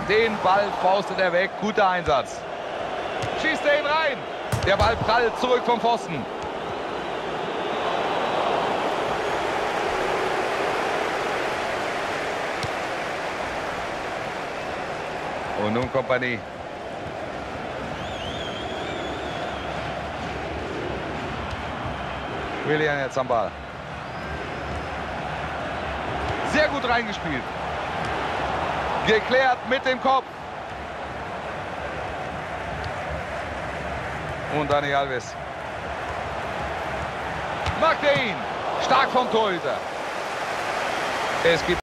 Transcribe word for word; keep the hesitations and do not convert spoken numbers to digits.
Den Ball faustet er weg. Guter Einsatz. Schießt er ihn rein. Der Ball prallt zurück vom Pfosten. Und nun Kompanie. Willian jetzt am Ball. Sehr gut reingespielt. Geklärt mit dem Kopf. Und Dani Alves. Macht er ihn. Stark vom Torhüter. Es gibt